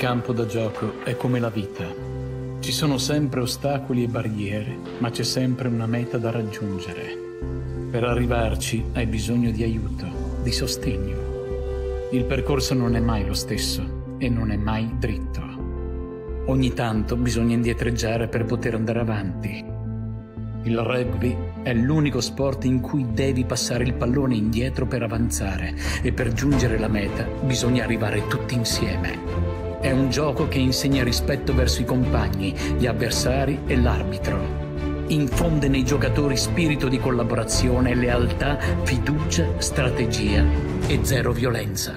campo da gioco è come la vita. Ci sono sempre ostacoli e barriere, ma c'è sempre una meta da raggiungere. Per arrivarci hai bisogno di aiuto, di sostegno. Il percorso non è mai lo stesso e non è mai dritto. Ogni tanto bisogna indietreggiare per poter andare avanti. Il rugby è l'unico sport in cui devi passare il pallone indietro per avanzare e per giungere alla meta bisogna arrivare tutti insieme. È un gioco che insegna rispetto verso i compagni, gli avversari e l'arbitro. Infonde nei giocatori spirito di collaborazione, lealtà, fiducia, strategia e zero violenza.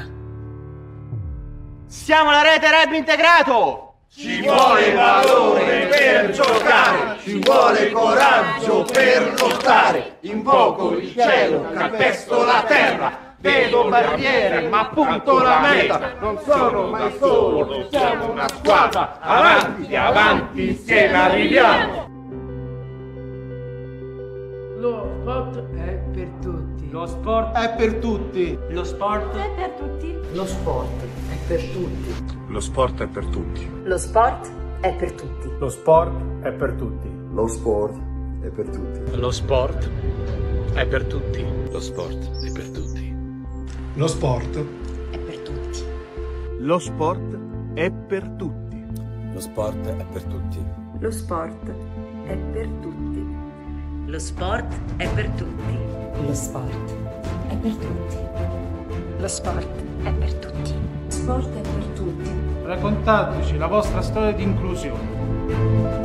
Siamo la rete rugby integrato! Ci vuole valore per giocare, ci vuole coraggio per lottare. Invoco il cielo, calpesto la terra, vedo barriere ma punto la meta. Non sono mai solo, siamo una squadra, avanti, avanti, insieme arriviamo. Lo sport è per tutti. Lo sport È per tutti. Lo sport È per tutti. Lo sport è per tutti. Lo sport è per tutti. Lo sport è per tutti. Lo sport è per tutti. Lo sport è per tutti. Lo sport è per tutti. Lo sport è per tutti. Lo sport È per tutti. Lo sport è per tutti. Lo sport è per tutti. Lo sport è per tutti. Lo sport è per tutti. Lo sport è per tutti. Lo sport è per tutti. Sport è per tutti. Raccontateci la vostra storia di inclusione.